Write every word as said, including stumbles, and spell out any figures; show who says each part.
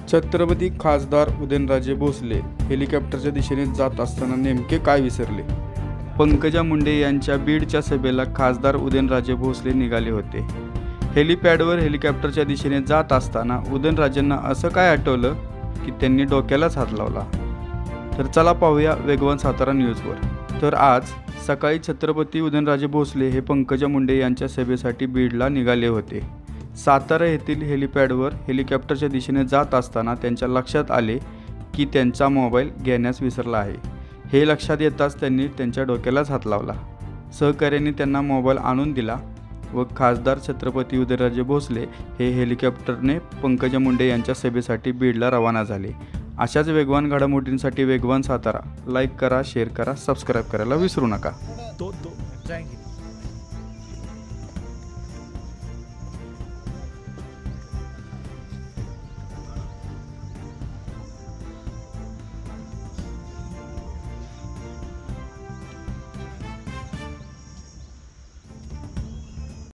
Speaker 1: छत्रपती खासदार उदयनराजे भोसले हेलिकॉप्टरच्या दिशेने जात असताना नेमके काय विसरले? पंकजा मुंडे यांच्या बीडच्या सभेला खासदार उदयनराजे भोसले निघाले होते. हेलिपॅडवर हेलिकॉप्टरच्या दिशेने जात असताना उदयनराजेंना असं काय आठवलं की त्यांनी डोक्यालाच हात लावला. तर चला पाहूया वेगवान सातारा न्यूजवर. तर आज सकाळी छत्रपती उदयनराजे भोसले हे पंकजा मुंडे यांच्या सभेसाठी बीडला निघाले होते. सातारा येथील हेलिपॅडवर हेलिकॉप्टरच्या दिशेने जात असताना त्यांच्या लक्षात आले की त्यांचा मोबाईल घेण्यास विसरला आहे. हे लक्षात येताच त्यांनी त्यांच्या डोक्यालाच हात लावला. सहकार्याने त्यांना मोबाईल आणून दिला व खासदार छत्रपती उदयनराजे भोसले हे हेलिकॉप्टरने पंकजा मुंडे यांच्या सभेसाठी बीडला रवाना झाले. अशाच वेगवान घडामोडींसाठी वेगवान सातारा लाईक करा, शेअर करा, सबस्क्राईब करायला विसरू नका.
Speaker 2: दो दो जाएंगे.